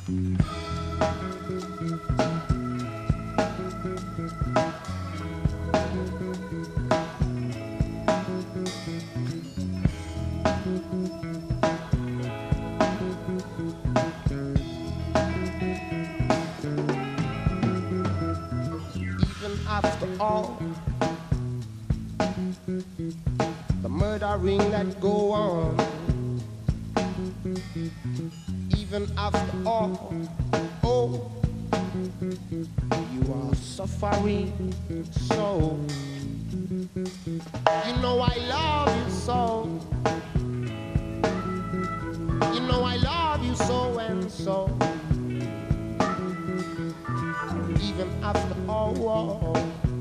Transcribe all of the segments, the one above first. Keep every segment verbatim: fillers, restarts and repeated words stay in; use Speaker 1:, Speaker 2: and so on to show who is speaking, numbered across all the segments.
Speaker 1: After all the murdering that go on, even after all, oh, you are suffering so. You know I love you so. You know I love you so and so. Even after all, oh,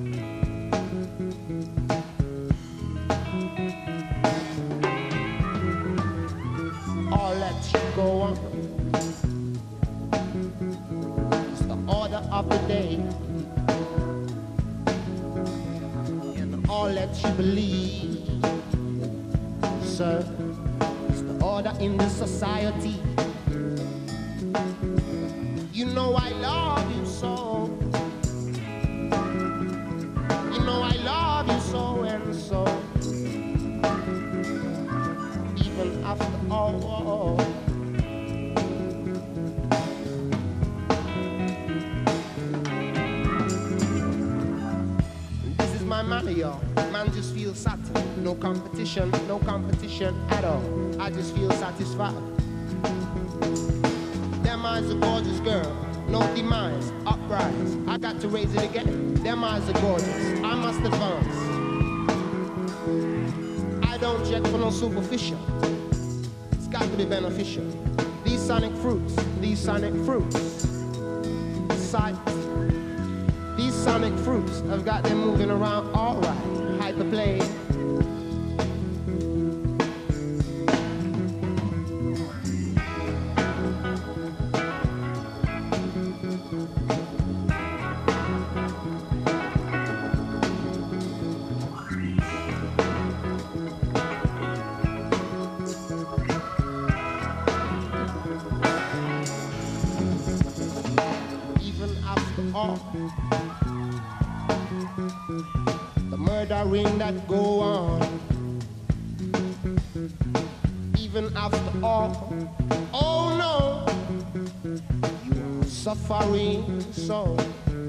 Speaker 1: all that you go on, it's the order of the day, and all that you believe, sir, it's the order in this society. You know I love you so. You know I love you so and so. Even after all, this is my man, y'all. Man just feels certain. No competition, no competition at all. I just feel satisfied. Them eyes a gorgeous girl, no demise, uprise. I got to raise it again. Them eyes are gorgeous, I must advance. I don't check for no superficial. It's got to be beneficial. These sonic fruits, these sonic fruits, sight. These sonic fruits have got them moving around alright. Hyperplane. The murdering that go on, even after all, oh no, you are suffering so.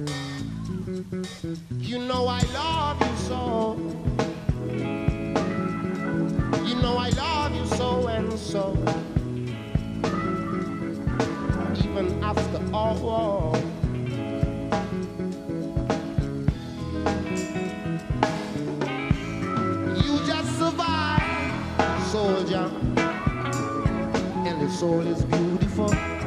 Speaker 1: You know I love you so. You know I love you so and so. Even after all, soldier, and the soul is beautiful.